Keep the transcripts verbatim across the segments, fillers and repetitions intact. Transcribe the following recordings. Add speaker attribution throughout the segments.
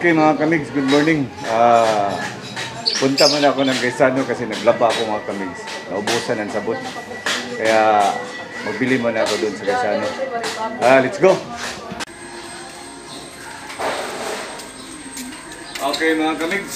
Speaker 1: Okay mga kamigs, good morning. Uh, punta man ako ng Gaisano kasi naglaba ako mga kamigs. Naubusan ng sabot. Kaya magbili man ako doon sa Gaisano. Ah, let's go! Okay mga kamigs.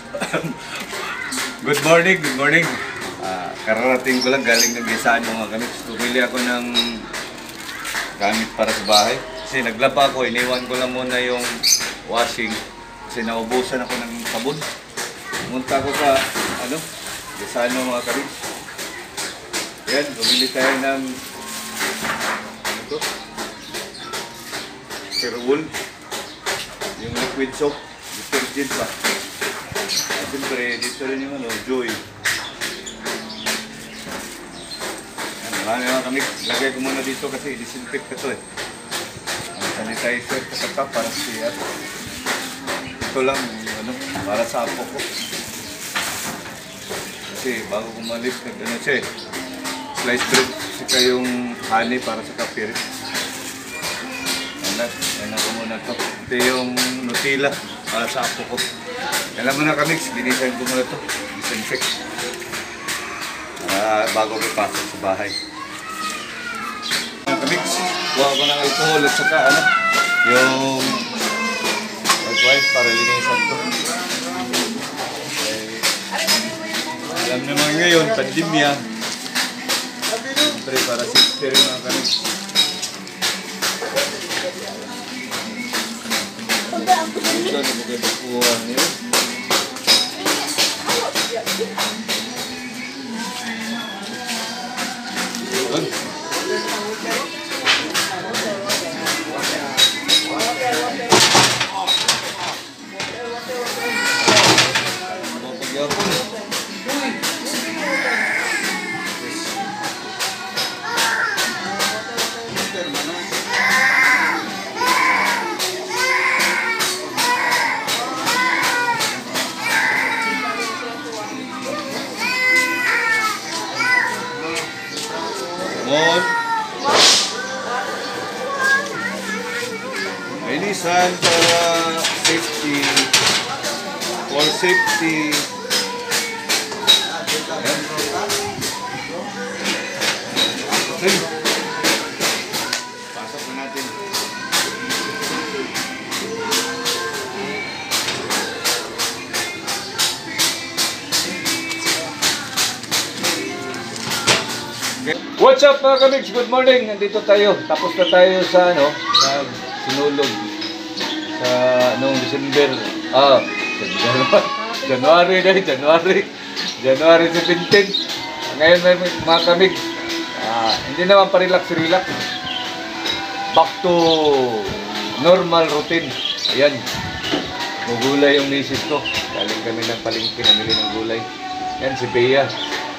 Speaker 1: Good morning, good morning. Uh, kararating ko lang galing ng Gaisano mga kamigs. Bumili ako ng gamit para sa bahay. Kasi naglaba ako, iniwan ko lang muna yung washing. Kasi naubusan ako ng sabon. Pumunta ko sa, ano, Gaisano mga kamigs. Yan, bumili tayo ng, ano to? Kerwool. Yung liquid soap. Detergent pa. At siyempre, dito rin yung, ano, Joy. Yan, marami mga kamigs. Lagay ko muna dito kasi disinfect ko to eh. Sanitizer kasaka para siya. Ito lang, ano, para sa apo ko. Kasi bago kumalis, nag-ano siya eh. Slice bread. Sika yung honey para sa kapirit. Yan, yan ako muna ito. Ito yung Nutella para sa apo ko. Yan lang muna kami, linisan ko muna ito. Disinfect. Uh, bago ko pasok sa bahay. Kamix, kuha ko ng alcohol at saka ano, yung white para linisan ko. Okay. Alam naman ngayon, pandemya. Siyempre para safety rin mga kamix. Ito na maganda kuha niyo. Good. One. Linisan para safety. For safety. Ayan. Okay. Pasok na natin. What's up mga kamigs? Good morning! Nandito tayo. Tapos na tayo sa ano, sa sinulog. Sa noong December. Ah, January na January. January seventeen. Ngayon may mga kamigs. Ah, hindi naman pa relax-relax. Back to normal routine. Ayan. Gugulay yung misis ko. Galing kami ng palengke, namili ng gulay. Yan si Bea.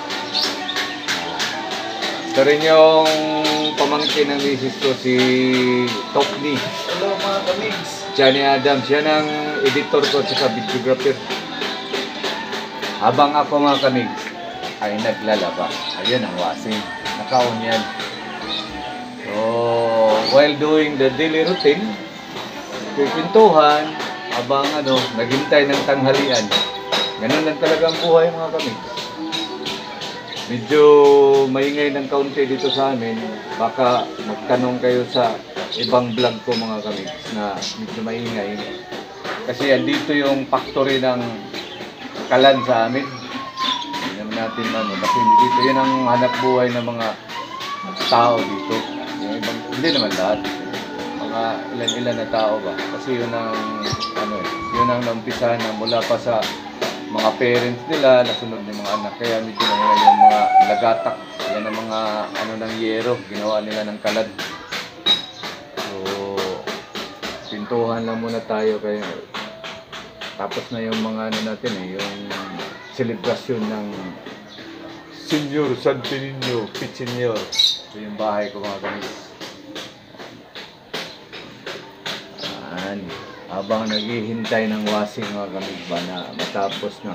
Speaker 1: Ito rin yung pamangkin ng misis ko, si Tokni.
Speaker 2: Hello mga kamigs.
Speaker 1: Johnny Adams. Yan ang editor ko at saka videographer. Habang ako mga kamigs ay naglalaba. Ayan ang washing. Nakaon yan. So, while doing the daily routine, pipintuhan, habang ano, naghintay ng tanghalian. Ganun lang talaga ang buhay mga kamigs. Medyo maingay ng kaunti dito sa amin. Baka magtanong kayo sa ibang vlog ko mga kamigs na medyo maingay. Kasi andito yung factory ng kalan sa amin. Hindi naman natin ano. Kasi dito yun ang hanap buhay ng mga tao dito. Yung ibang, hindi naman lahat. Mga ilan-ilan na tao ba. Kasi yun ang ano eh. Yun ang naumpisahan na mula pa sa mga parents nila, nasunod ng mga anak. Kaya medyo na yung mga lagatak. Yan ang mga ano ng yero. Ginawa nila ng kalan. So, pintuhan lang muna tayo. Kaya tapos na yung mga ano natin eh. Yung selebrasyon ng Senyor Santo Niño Pichinyor. Ito yung bahay ko mga kamigs. Ayan. Habang naghihintay ng washing mga kamigs ba na matapos na.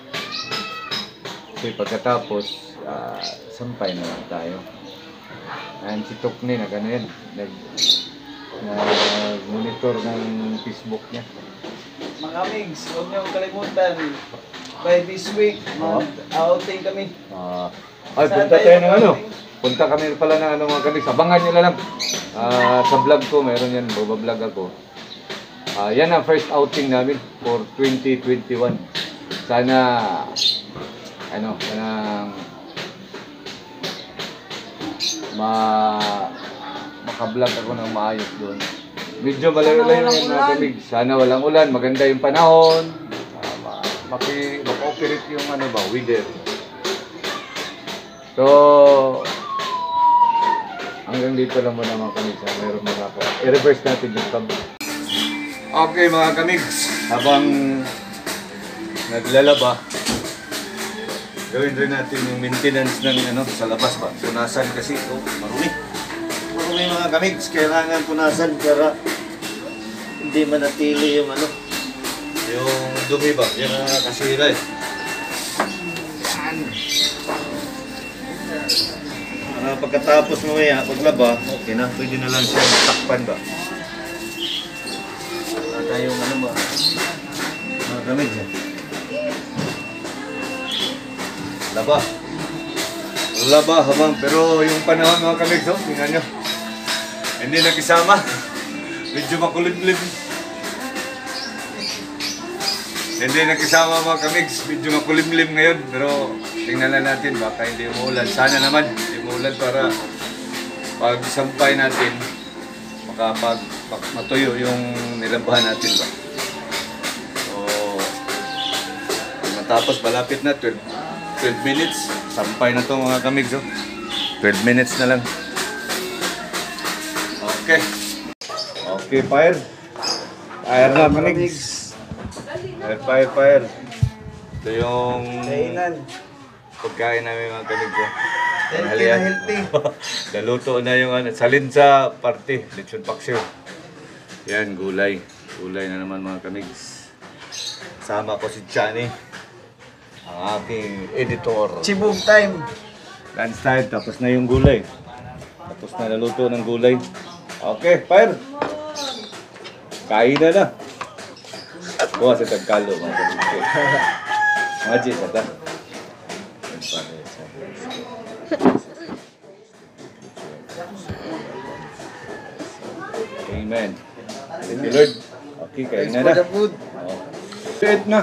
Speaker 1: Kasi pagkatapos, uh, sampay na lang tayo. Ayan si Tokni na gano'n. Nag, nag-monitor ng Facebook niya.
Speaker 2: mga migs, huwag niyo kalimutan. By this week, mag-outing kami.
Speaker 1: Ah, ay, punta tayo ng ano? Punta kami pala ng ano mga kamigs. Abangan nyo na lang. Ah, sa vlog ko, meron yan. Babablog ako. Ah, yan ang first outing namin for twenty twenty-one. Sana, ano, sanang ma makablog ako ng maayos doon. Medyo malayo-layo yung mga kamig. Sana walang ulan, maganda yung panahon. Uh, ma maki maka-operate yung ano ba, weather. So, hanggang dito lang muna mga kamig. Sana mayroon mga i-reverse natin yung cam. Okay mga kamigs, habang naglalaba, gawin rin natin yung maintenance ng ano sa labas ba. Punasan kasi ito, marumi. Marumi mga kamigs, kailangan punasan para hindi manatili yung ano, yung dumi ba, yung uh, kasira eh. Yan. Para pagkatapos mamaya, paglaba, okay na, pwede na lang siya takpan ba. Wala tayong ano ba, mga kamigs eh. Laba. Laba habang, pero yung panahon mga kamigs, oh, tingnan nyo. Hindi nakisama. Medyo makulimlim. Hindi nakisama mga kamigs. Medyo makulimlim ngayon. Pero tingnan lang natin, baka hindi umuulan. Sana naman, hindi umuulan para pag sampay natin, makapag matuyo yung nilabahan natin ba. So, matapos malapit na twelve minutes. Sampay na to mga kamigs. Oh. twelve minutes na lang. Okay. Okay, fire. Fire na kamigs. Fire, fire, fire. Ito yung pagkain namin mga kamigs. Oh.
Speaker 2: Healthy na healthy.
Speaker 1: Naluto na yung ano. Salin sa party. Lechon paksiw. Yan, gulay. Gulay na naman mga kamigs. Sama ko si Chani, ang aking editor.
Speaker 2: Chibog time.
Speaker 1: Lunch time, tapos na yung gulay. Tapos na naluto ng gulay. Okay, fire! Kain na na. Kuha sa tagkalo, mga kapitid. Maji, kata. Amen. Thank you, Lord. Okay, kain na na.
Speaker 2: Thanks for the food.
Speaker 1: Set na.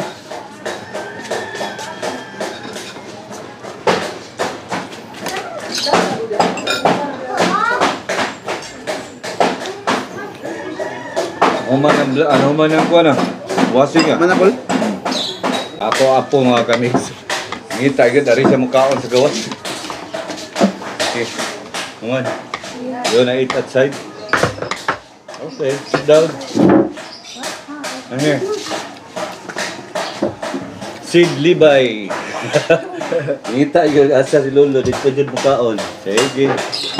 Speaker 1: Ano man ang ano man ang kuha na? Washing ah.
Speaker 2: Manapol?
Speaker 1: Ako apo mga kamigs. Ngita agad ari sa mukhaon sa gawas. Okay. Come on. You wanna eat outside? Okay, sit down. And here. Sid Libay. Ngita agad asa si Lolo dito jud mukhaon. Sige.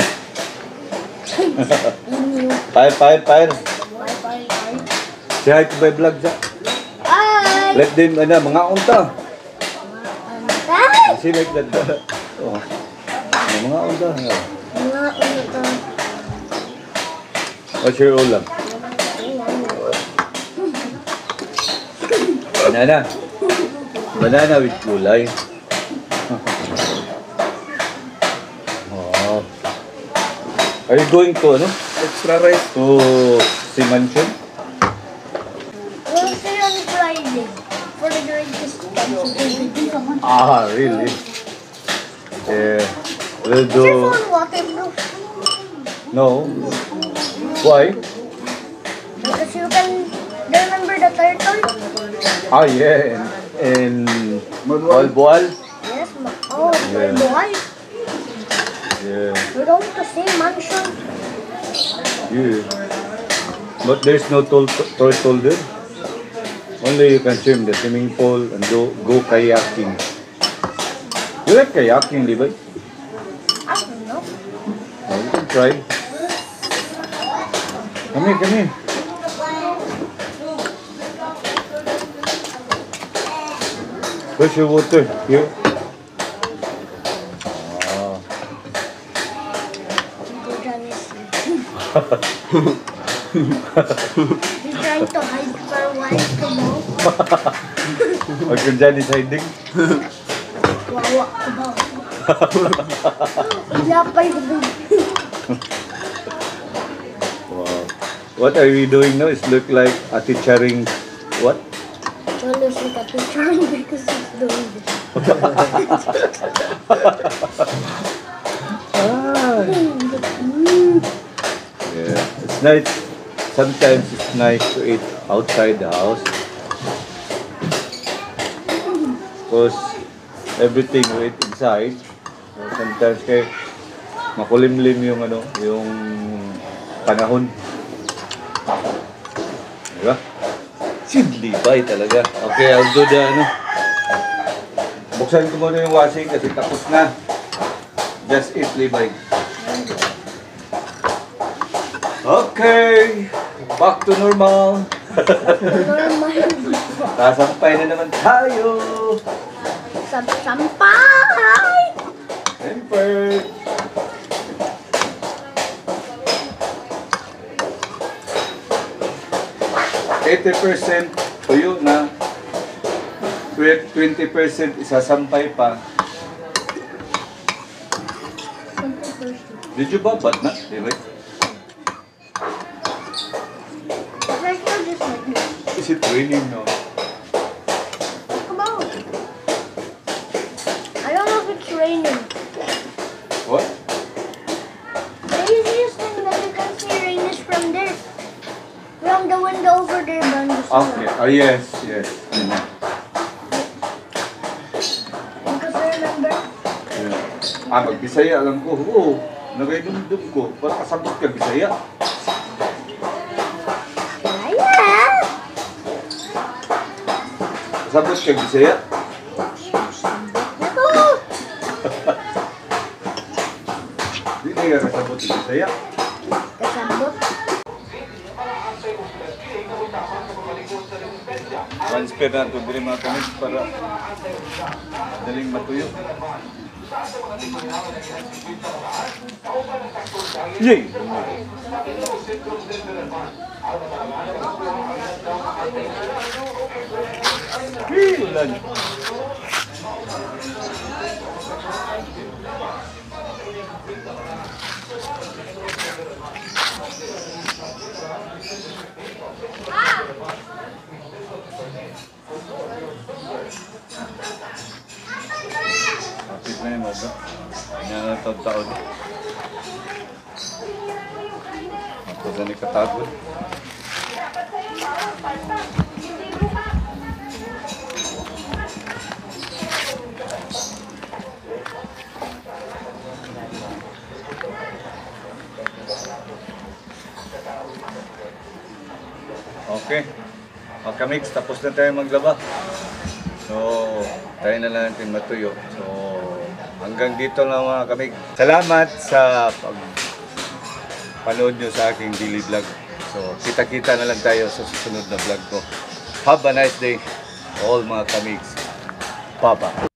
Speaker 1: Fire, fire, fire. Say hi to my vlog sa.
Speaker 3: Hi!
Speaker 1: Let them, ano, mga unta.
Speaker 3: Hi!
Speaker 1: See like that ba? Oh. Mga unta.
Speaker 3: Mga unta.
Speaker 1: What's your ulam? Banana. Banana with gulay. Oh. Are you going to, ano?
Speaker 2: Extra rice.
Speaker 1: To si Mansion?
Speaker 3: We'll see on Friday for the greatest concert.
Speaker 1: Ah, really? Yeah. We'll
Speaker 3: Is your
Speaker 1: do...
Speaker 3: phone waterproof?
Speaker 1: No. Why?
Speaker 3: Because you can remember the turtle?
Speaker 1: Ah, yeah. And... and Boal-Boal?
Speaker 3: Yes, ma- oh,
Speaker 1: Yeah.
Speaker 3: boy.
Speaker 1: Yeah.
Speaker 3: We're going to see mansion.
Speaker 1: Yeah. But there's no tol- turtle there. Only you can swim the swimming pool and go, go kayaking. You like kayaking, Levi?
Speaker 3: I don't know.
Speaker 1: Oh, you can try. Come here, come here. Where's your water? Here. Ah.
Speaker 3: Uncle John is He's trying to hide for a while to know.
Speaker 1: Huwag kang dyan deciding.
Speaker 3: Wawa ka ba? Lapay ko ba?
Speaker 1: Wow. What are we doing now? It look like Ate Charing, what?
Speaker 3: Well, there's like a picture because he's doing this.
Speaker 1: Ah.
Speaker 3: Mm.
Speaker 1: Yeah, it's nice. Sometimes it's nice to eat outside the house. Because everything we eat inside. So sometimes kay makulimlim yung ano, yung panahon. Diba? Sidlibay talaga. Okay, I'll do the ano. Buksan ko muna yung washing kasi tapos na. Just eat libay. Okay, back to normal.
Speaker 3: Normal.
Speaker 1: Sasampay na naman tayo.
Speaker 3: Sampay!
Speaker 1: Siyempre. eighty percent tuyo na. twenty percent isasampay pa. Did you babad na? Diba?
Speaker 3: Like, you're just like this.
Speaker 1: Is it raining now?
Speaker 3: Come on. I don't know if it's raining.
Speaker 1: What?
Speaker 3: The easiest thing that you can see rain is from there. From the window over there, Bando.
Speaker 1: Okay. Oh, yes, yes. I know.
Speaker 3: Because I remember,
Speaker 1: Yeah. Ah, mag-Bisaya lang ko. Oo. Nagaydumdum ko. Para kasabot ka Bisaya.
Speaker 3: Kaya!
Speaker 1: Kasabot ka Bisaya.
Speaker 3: Ako!
Speaker 1: Di na ka kasabot ka Bisaya.
Speaker 3: Kasabot.
Speaker 1: Transfer na ito din mga kamig para daling matuyo. Yay! Hey, ulan. Kapit na yung mga. Nanatod taon. Ako sa ni katagod. Okay. Mga kamix, tapos na tayo maglaba. So, tayo na lang natin matuyo. So, hanggang dito lang mga kamig. Salamat sa pag panood nyo sa aking daily vlog. So, kita-kita na lang tayo sa susunod na vlog ko. Have a nice day, all mga kamigs. Bye-bye.